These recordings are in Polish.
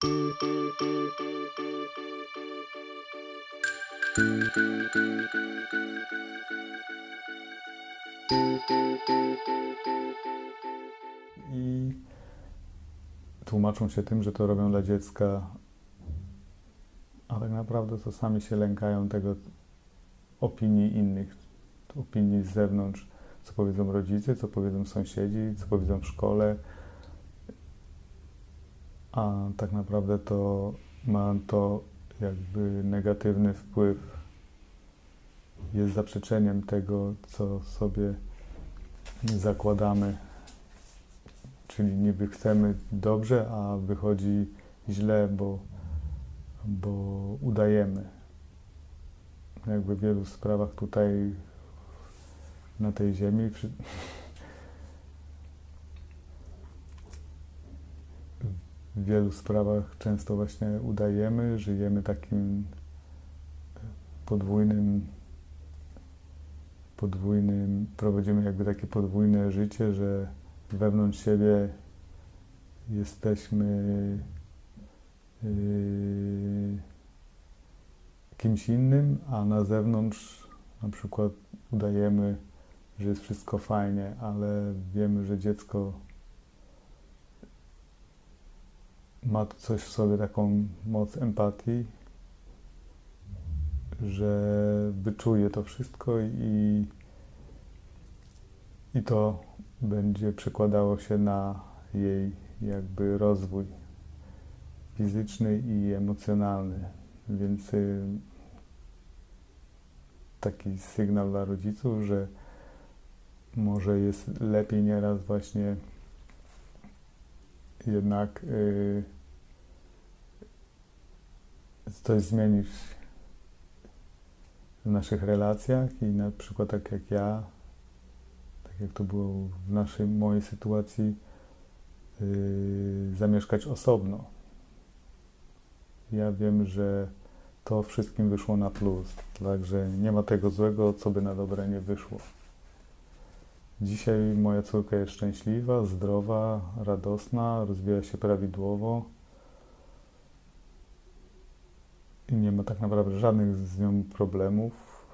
I tłumaczą się tym, że to robią dla dziecka, a tak naprawdę to sami się lękają tego opinii innych, opinii z zewnątrz, co powiedzą rodzice, co powiedzą sąsiedzi, co powiedzą w szkole, a tak naprawdę to ma to jakby negatywny wpływ, jest zaprzeczeniem tego, co sobie zakładamy, czyli niby chcemy dobrze, a wychodzi źle, bo udajemy. Jakby w wielu sprawach tutaj na tej ziemi w wielu sprawach często właśnie udajemy, żyjemy takim podwójnym, prowadzimy jakby takie podwójne życie, że wewnątrz siebie jesteśmy kimś innym, a na zewnątrz na przykład udajemy, że jest wszystko fajnie, ale wiemy, że dziecko ma coś w sobie, taką moc empatii, że wyczuje to wszystko i to będzie przekładało się na jej jakby rozwój fizyczny i emocjonalny. Więc taki sygnał dla rodziców, że może jest lepiej nieraz właśnie jednak coś zmienić w naszych relacjach i na przykład tak jak ja, tak jak to było w mojej sytuacji, zamieszkać osobno. Ja wiem, że to wszystkim wyszło na plus, także nie ma tego złego, co by na dobre nie wyszło. Dzisiaj moja córka jest szczęśliwa, zdrowa, radosna, rozwija się prawidłowo i nie ma tak naprawdę żadnych z nią problemów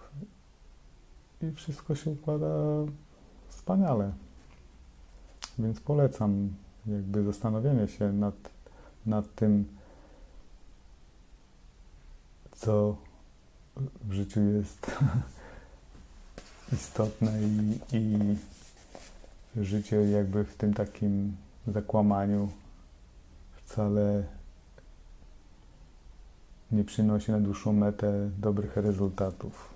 i wszystko się układa wspaniale. Więc polecam jakby zastanowienie się nad tym, co w życiu jest istotne i życie jakby w tym takim zakłamaniu wcale nie przynosi na dłuższą metę dobrych rezultatów.